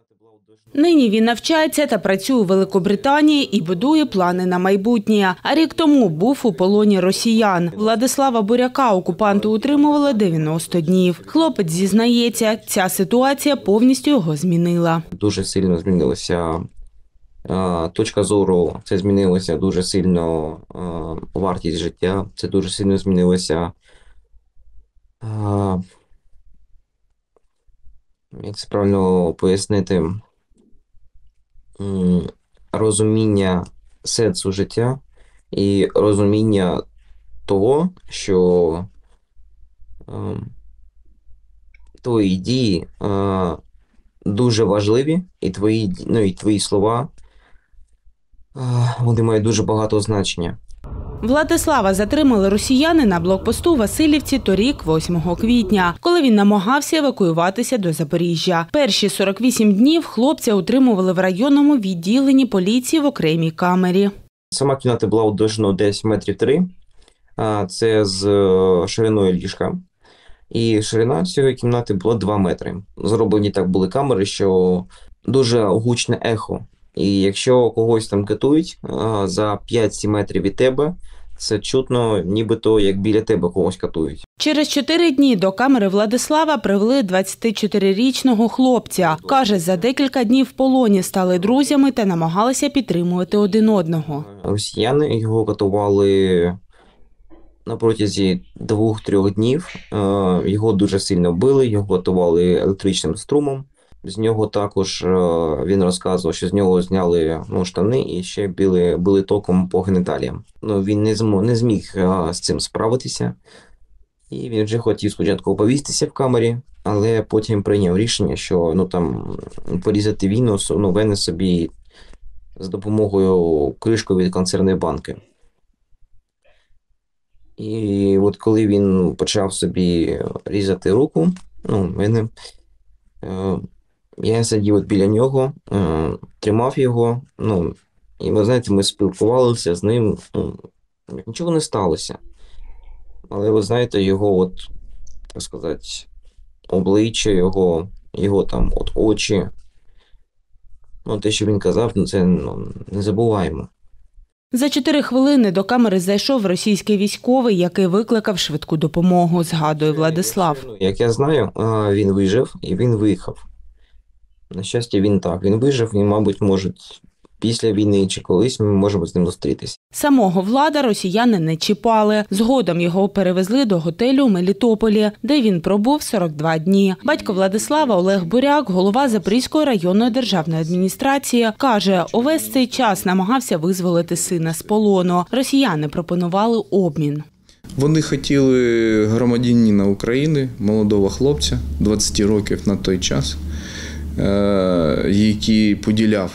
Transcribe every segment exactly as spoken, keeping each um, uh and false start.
Нині він навчається та працює у Великобританії і будує плани на майбутнє. А рік тому був у полоні росіян. Владислава Буряка окупанти утримували дев'яносто днів. Хлопець зізнається, ця ситуація повністю його змінила. Дуже сильно змінилася точка зору, це змінилося дуже сильно вартість життя, це дуже сильно змінилося, як це правильно пояснити, розуміння сенсу життя і розуміння того, що твої дії дуже важливі, і твої, ну, і твої слова, вони мають дуже багато значення. Владислава затримали росіяни на блокпосту Васильівці торік, восьмого квітня, коли він намагався евакуюватися до Запоріжжя. Перші сорок вісім днів хлопця утримували в районному відділенні поліції в окремій камері. Сама кімната була довжиною десь метрів три, це з шириною ліжка. І ширина цієї кімнати була два метри. Зроблені так були камери, що дуже гучне ехо. І якщо когось там катують за п'ять-сім метрів від тебе, це чутно, нібито як біля тебе когось катують. Через чотири дні до камери Владислава привели двадцятичотирирічного хлопця. Каже, за декілька днів в полоні стали друзями та намагалися підтримувати один одного. Росіяни його катували на протязі двох-трьох днів. Його дуже сильно били, його катували електричним струмом. З нього також він розказував, що з нього зняли ну, штани і ще били, били током по геніталіям. Ну, він не змог, не зміг з цим справитися. І він вже хотів спочатку повіситися в камері, але потім прийняв рішення, що ну, там, порізати війну, ну, вени собі з допомогою кришки від консервної банки. І от коли він почав собі різати руку, ну, мене, е, я сидів от біля нього, е, тримав його, ну, і ви знаєте, ми спілкувалися з ним, ну, нічого не сталося. Але ви знаєте, його от, так сказати, обличчя, його, його там от очі, ну, те, що він казав, ну, це ну, не забуваємо. За чотири хвилини до камери зайшов російський військовий, який викликав швидку допомогу, згадує Владислав. Як я знаю, він вижив і він виїхав. На щастя, він так, він вижив і, мабуть, може, після війни чи колись ми можемо з ним зустрітися. Самого Влада росіяни не чіпали. Згодом його перевезли до готелю у Мелітополі, де він пробув сорок два дні. Батько Владислава Олег Буряк, голова Запорізької районної державної адміністрації, каже, увесь цей час намагався визволити сина з полону. Росіяни пропонували обмін. Вони хотіли громадянина України, молодого хлопця, двадцяти років на той час, який поділяв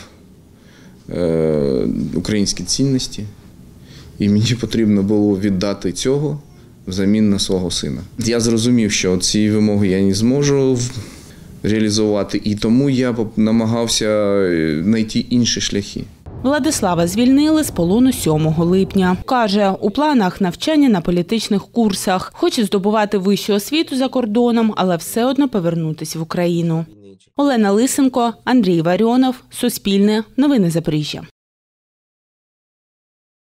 українські цінності, і мені потрібно було віддати цього взамін на свого сина. Я зрозумів, що ці вимоги я не зможу реалізувати, і тому я намагався знайти інші шляхи. Владислава звільнили з полону сьомого липня. Каже, у планах навчання на політичних курсах. Хоче здобувати вищу освіту за кордоном, але все одно повернутися в Україну. Олена Лисенко, Андрій Варіонов, Суспільне, Новини Запоріжжя.